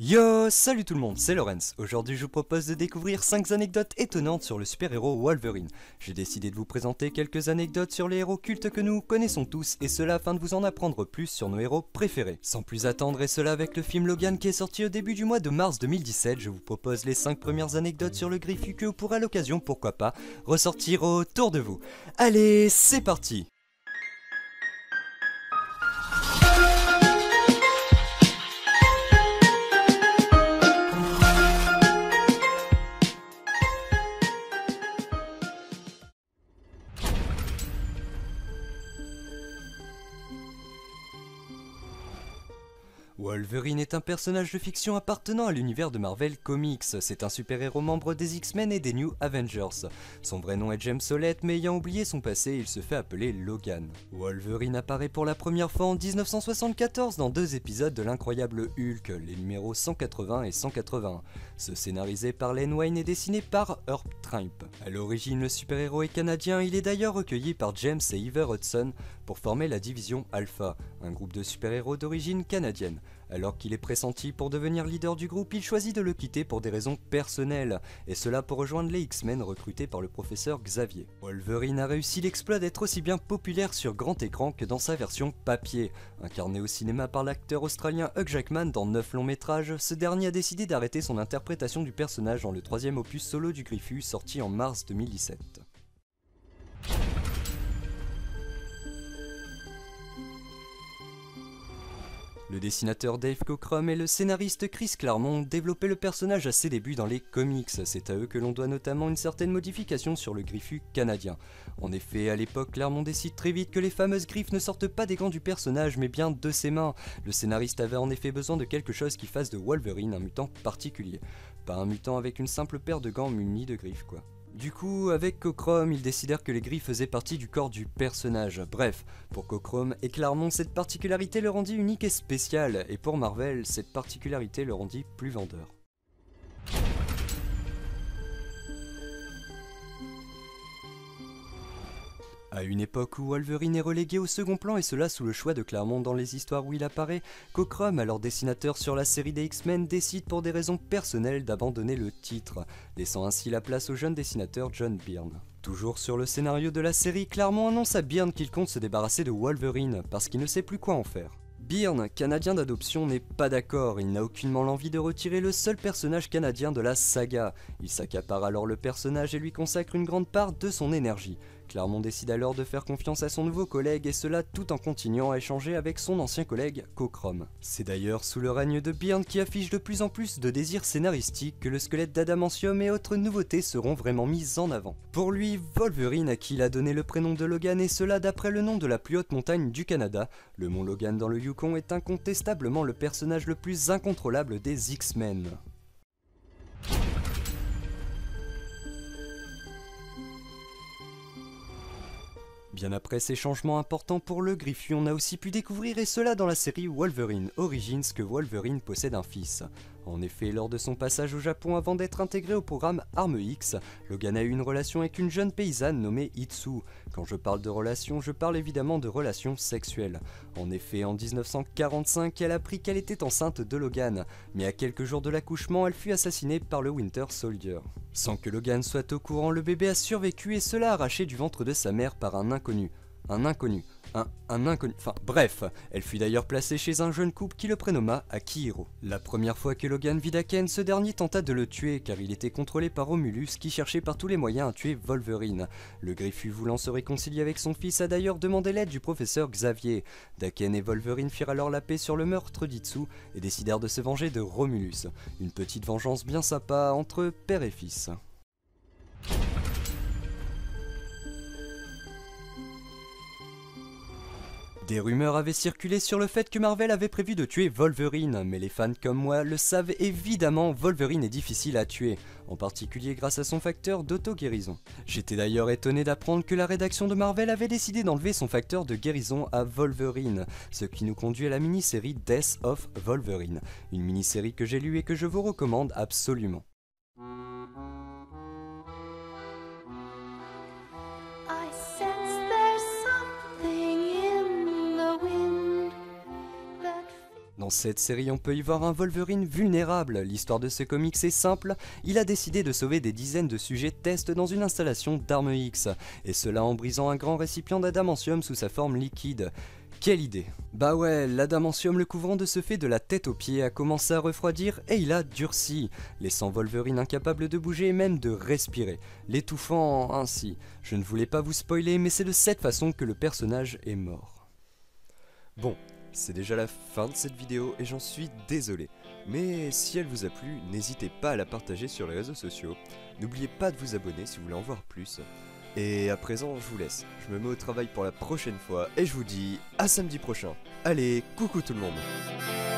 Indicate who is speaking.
Speaker 1: Yo, salut tout le monde, c'est Lorenz. Aujourd'hui je vous propose de découvrir 5 anecdotes étonnantes sur le super-héros Wolverine. J'ai décidé de vous présenter quelques anecdotes sur les héros cultes que nous connaissons tous, et cela afin de vous en apprendre plus sur nos héros préférés. Sans plus attendre, et cela avec le film Logan qui est sorti au début du mois de mars 2017, je vous propose les 5 premières anecdotes sur le Griffu que vous pourrez à l'occasion, pourquoi pas, ressortir autour de vous. Allez, c'est parti! Wolverine est un personnage de fiction appartenant à l'univers de Marvel Comics. C'est un super-héros membre des X-Men et des New Avengers. Son vrai nom est James Solette, mais ayant oublié son passé, il se fait appeler Logan. Wolverine apparaît pour la première fois en 1974 dans 2 épisodes de l'incroyable Hulk, les numéros 180 et 181. Ce scénarisé par Len Wein et dessiné par Herb Trimpe. A l'origine, le super-héros est canadien, il est d'ailleurs recueilli par James et Heather Hudson pour former la division Alpha, un groupe de super-héros d'origine canadienne. Alors qu'il est pressenti pour devenir leader du groupe, il choisit de le quitter pour des raisons personnelles, et cela pour rejoindre les X-Men recrutés par le professeur Xavier. Wolverine a réussi l'exploit d'être aussi bien populaire sur grand écran que dans sa version papier. Incarné au cinéma par l'acteur australien Hugh Jackman dans 9 longs métrages, ce dernier a décidé d'arrêter son interprétation du personnage dans le 3e opus solo du Griffu sorti en mars 2017. Le dessinateur Dave Cockrum et le scénariste Chris Claremont développaient le personnage à ses débuts dans les comics. C'est à eux que l'on doit notamment une certaine modification sur le Griffu canadien. En effet, à l'époque, Claremont décide très vite que les fameuses griffes ne sortent pas des gants du personnage, mais bien de ses mains. Le scénariste avait en effet besoin de quelque chose qui fasse de Wolverine un mutant particulier. Pas un mutant avec une simple paire de gants munis de griffes, quoi. Du coup, avec Cockrum, ils décidèrent que les griffes faisaient partie du corps du personnage. Bref, pour Cockrum et Claremont, cette particularité le rendit unique et spécial, et pour Marvel, cette particularité le rendit plus vendeur. À une époque où Wolverine est relégué au second plan et cela sous le choix de Claremont dans les histoires où il apparaît, Cockrum, alors dessinateur sur la série des X-Men, décide pour des raisons personnelles d'abandonner le titre, laissant ainsi la place au jeune dessinateur John Byrne. Toujours sur le scénario de la série, Claremont annonce à Byrne qu'il compte se débarrasser de Wolverine parce qu'il ne sait plus quoi en faire. Byrne, canadien d'adoption, n'est pas d'accord, il n'a aucunement l'envie de retirer le seul personnage canadien de la saga. Il s'accapare alors le personnage et lui consacre une grande part de son énergie. Claremont décide alors de faire confiance à son nouveau collègue et cela tout en continuant à échanger avec son ancien collègue Cockrum. C'est d'ailleurs sous le règne de Byrne qui affiche de plus en plus de désirs scénaristiques que le squelette d'adamantium et autres nouveautés seront vraiment mises en avant. Pour lui, Wolverine, à qui il a donné le prénom de Logan, et cela d'après le nom de la plus haute montagne du Canada, le mont Logan dans le Yukon, est incontestablement le personnage le plus incontrôlable des X-Men. Bien après ces changements importants pour le Griffu, on a aussi pu découvrir, et cela dans la série Wolverine Origins, que Wolverine possède un fils. En effet, lors de son passage au Japon avant d'être intégré au programme Arme X, Logan a eu une relation avec une jeune paysanne nommée Itsu. Quand je parle de relation, je parle évidemment de relations sexuelles. En effet, en 1945, elle apprit qu'elle était enceinte de Logan, mais à quelques jours de l'accouchement, elle fut assassinée par le Winter Soldier. Sans que Logan soit au courant, le bébé a survécu et cela arraché du ventre de sa mère par un inconnu. Un inconnu. Enfin bref, elle fut d'ailleurs placée chez un jeune couple qui le prénomma Akihiro. La première fois que Logan vit Daken, ce dernier tenta de le tuer car il était contrôlé par Romulus qui cherchait par tous les moyens à tuer Wolverine. Le Griffu, voulant se réconcilier avec son fils, a d'ailleurs demandé l'aide du professeur Xavier. Daken et Wolverine firent alors la paix sur le meurtre d'Itsu et décidèrent de se venger de Romulus. Une petite vengeance bien sympa entre père et fils. Des rumeurs avaient circulé sur le fait que Marvel avait prévu de tuer Wolverine, mais les fans comme moi le savent évidemment, Wolverine est difficile à tuer, en particulier grâce à son facteur d'auto-guérison. J'étais d'ailleurs étonné d'apprendre que la rédaction de Marvel avait décidé d'enlever son facteur de guérison à Wolverine, ce qui nous conduit à la mini-série Death of Wolverine, une mini-série que j'ai lue et que je vous recommande absolument. Dans cette série, on peut y voir un Wolverine vulnérable. L'histoire de ce comics est simple, il a décidé de sauver des dizaines de sujets test dans une installation d'armes X, et cela en brisant un grand récipient d'adamantium sous sa forme liquide. Quelle idée! Bah ouais, l'adamantium le couvrant de ce fait de la tête aux pieds a commencé à refroidir et il a durci, laissant Wolverine incapable de bouger et même de respirer, l'étouffant ainsi. Je ne voulais pas vous spoiler, mais c'est de cette façon que le personnage est mort. Bon, c'est déjà la fin de cette vidéo et j'en suis désolé. Mais si elle vous a plu, n'hésitez pas à la partager sur les réseaux sociaux. N'oubliez pas de vous abonner si vous voulez en voir plus. Et à présent, je vous laisse. Je me mets au travail pour la prochaine fois et je vous dis à samedi prochain. Allez, coucou tout le monde!